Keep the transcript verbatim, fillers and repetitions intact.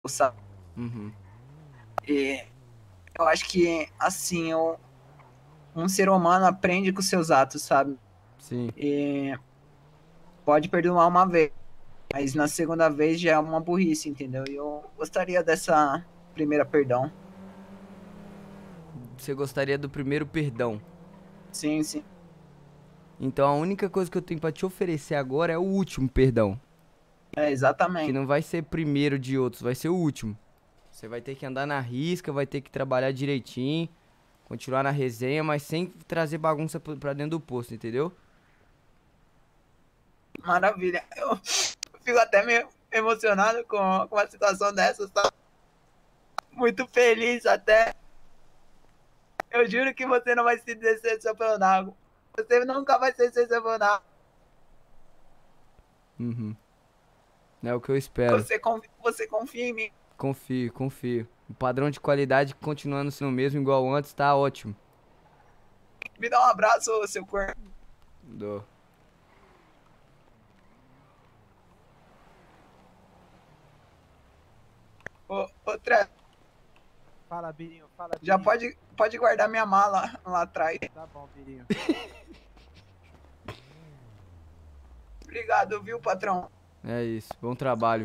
sabe? Uhum. E eu acho que, assim, eu, um ser humano aprende com seus atos, sabe? Sim. E pode perdoar uma vez, mas na segunda vez já é uma burrice, entendeu? E eu gostaria dessa primeira perdão. Você gostaria do primeiro perdão. Sim, sim. Então a única coisa que eu tenho pra te oferecer agora é o último perdão. É, Que exatamente. não vai ser primeiro de outros, vai ser o último. Você vai ter que andar na risca, vai ter que trabalhar direitinho, continuar na resenha, mas sem trazer bagunça pra pra dentro do posto, entendeu? Maravilha. Eu fico até meio emocionado com, com uma situação dessa, tá? Muito feliz até. Eu juro que você não vai se decepcionar. Você nunca vai se decepcionar. Uhum. É o que eu espero. Você, confi- você confia em mim. Confio, confio. O padrão de qualidade continuando sendo o mesmo, igual antes, tá ótimo. Me dá um abraço, seu corpo. Dou. Ô, ô, Tre, Fala, Birinho, fala, já Birinho. pode, pode guardar minha mala lá atrás. Tá bom, Birinho. Obrigado, viu, patrão? É isso. Bom trabalho.